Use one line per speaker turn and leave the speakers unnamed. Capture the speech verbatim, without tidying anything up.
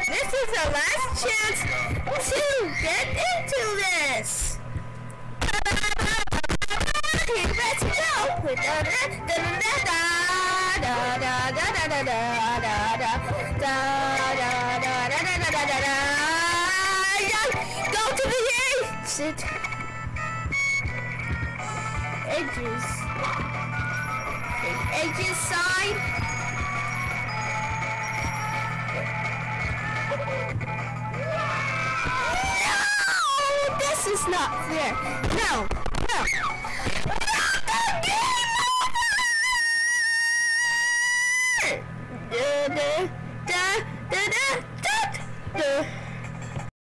This is our last chance to get into this. Let's go. Da da da da da da da da da da da da da da da. Go to the exit. Edges. Edges side. No! This is not fair. No, no. Da da da da da da da.